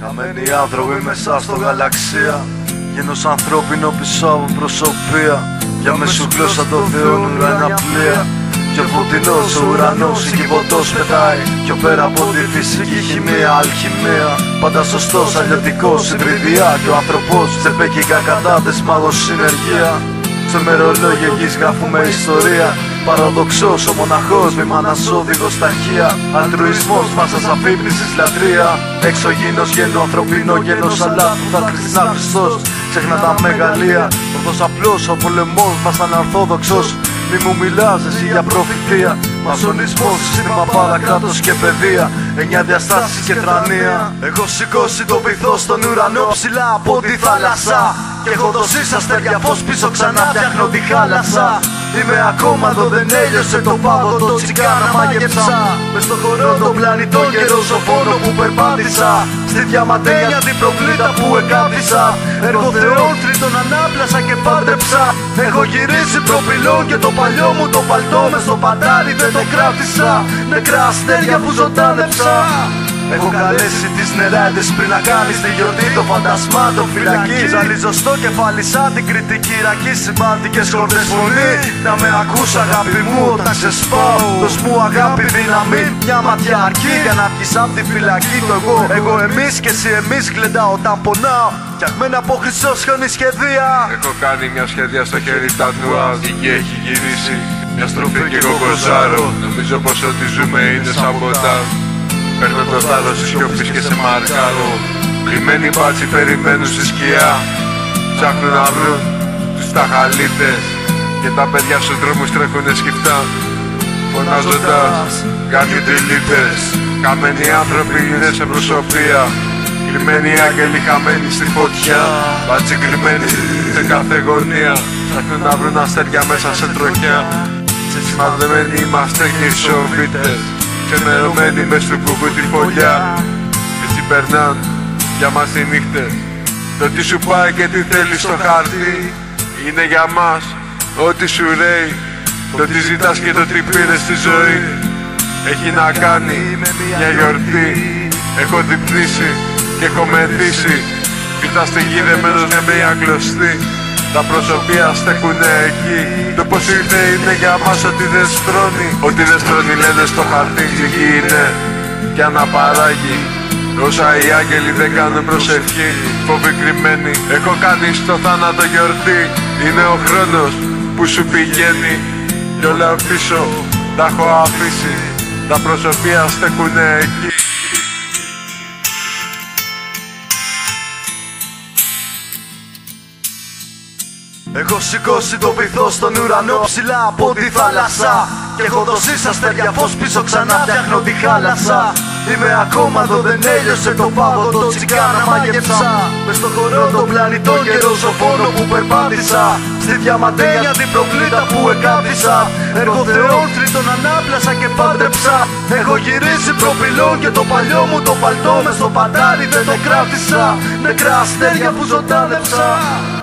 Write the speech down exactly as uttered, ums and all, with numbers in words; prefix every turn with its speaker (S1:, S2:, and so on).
S1: Χαμένοι άνθρωποι μέσα στο γαλαξία, γένος ανθρώπινο πίσω από προσωπία. Για μέσου γλώσσα το Θεόν ουρανιά πλοία. Πιο φωτεινός ο ουρανός, εκεί ποτός πετάει. Πιο πέρα από τη φυσική χημεία, αλχημία. Πάντα σωστός, αλλιωτικός, υβριδιά. Και ο άνθρωπος σε πέκικα κατάδες, μάγος συνεργεία. Στο μερολόγιο γης γράφουμε ιστορία. Παραδοξός ο μοναχός, μη μάνας όδηγος ταχεία. Αλτρουισμός, μάσας αφύπνισης λατρεία. Εξωγήινος γένο, ανθρωπίνο γένος, αλλά που θα χριστά Χριστός. Ξέχνα τα μεγαλεία, ορθός απλός ο πολεμός μας αναρθόδοξος. Μη μου μιλάς εσύ για προφητεία. Μασονισμός, σύστημα παρακράτος και παιδεία. Εννιά διαστάσεις και τρανία. Έχω σηκώσει το βυθό στον ουρανό ψηλά από τη θάλασσα. Και έχω δώσει στα αστέρια φως πίσω, ξανά φτιάχνω τη χάλασσα. Είμαι ακόμα εδώ, δεν έλειωσε το πάγο, το τσικάνα μάγεψα. Μες στο χορό των πλανητών καιρό ζωφόνο που περπάτησα. Στη διαμαντένια την προκλήτα που εκάθισα. Έργο Θεών τρίτον ανάπλασα και πάντρεψα. Έχω γυρίσει προπυλών και το παλιό μου το παλτό μες στο παντάρι δεν το κράτησα. Νεκρά αστέρια που ζωντάνεψα. Έχω καλέσει τις νεράιδες πριν να κάνεις τη γιορτή των φαντασμάτων φυλακή. Ζαλίζω στο κεφάλι σαν την κριτική ρακή. Σημαντικές χορδές φωνή. Να με ακούς αγάπη μου όταν ξεσπάω. Δώσ' μου αγάπη δύναμη, μια ματιά αρκεί για να βγεις απ' τη φυλακή. Το εγώ, εγώ εμείς και εσύ εμείς γλεντάω όταν πονάω. Φτιαγμένα από χρυσό χιόνι σχεδία.
S2: Έχω κάνει μια σχεδία στο χέρι τατουάζ. Η γη έχει γυρίσει, μια στροφή και εγώ κοζάρω. Νομίζω πως ό,τι ζούμε είναι σαμποτάζ. Παίρνω το θάρρος της σιωπής και σε μαρκάρω. Κρυμμένοι μπάτσοι περιμένουν στη σκιά. Ψάχνουν να βρουν τους ταχαλίτες. Και τα παιδιά στους δρόμους τρέχουνε σκυφτά. Φωνάζοντας κάτι τελίτες. Καμένοι άνθρωποι είναι σε προσωπία. Κρυμμένοι άγγελοι χαμένοι στη φωτιά. Μπάτσοι κρυμμένοι σε κάθε γωνία. Ψάχνουν να βρουν αστέρια μέσα σε τροχιά. Σημαδεμένοι είμαστε νησοφίτες. Ξενερωμένοι μες του κουκού τη φωλιά. Έτσι περνάν για μας οι νύχτες. Το τι σου πάει και τι θέλεις στο χάρτη είναι για μας ό,τι σου ρέει. Το τι ζητάς και το τι πήρες στη ζωή έχει να κάνει μια γιορτή. Έχω διπνήσει και έχω μεθύσει. Πίτα στη γη δεμένος με μια κλωστή. Τα προσωπία στέκουνε εκεί. Το πως ήρθε είναι για μας ότι δεν στρώνει. Ότι δεν στρώνει λένε στο χαρτί γη είναι και αναπαράγει. Όσα οι άγγελοι δεν κάνουν προσευχή, φόβοι κρυμμένοι. Έχω κάνει στο θάνατο γιορτή. Είναι ο χρόνος που σου πηγαίνει. Κι όλα πίσω τα έχω αφήσει. Τα προσωπία στέκουνε εκεί.
S1: Έχω σηκώσει το βυθό στον ουρανό ψηλά από τη θάλασσα. Και έχω δώσει στα αστέρια φως πίσω, ξανά φτιάχνω τη χάλασσα. Είμαι ακόμα εδώ, δεν έλειωσε το πάγο, το τσικάνα μάγεψα. Μες στο χορό των πλανητών καιρό ζωφόνο που περπάτησα. Στη διαμαντένια την προκλήτα που εκάθισα. Έργο Θεών τρίτον ανάπλασα και πάντρεψα. Έχω γυρίσει προπυλών και το παλιό μου το παλτό μες στο παντάρι δεν το κράτησα. Νεκρά αστέρια που ζωντάνεψα.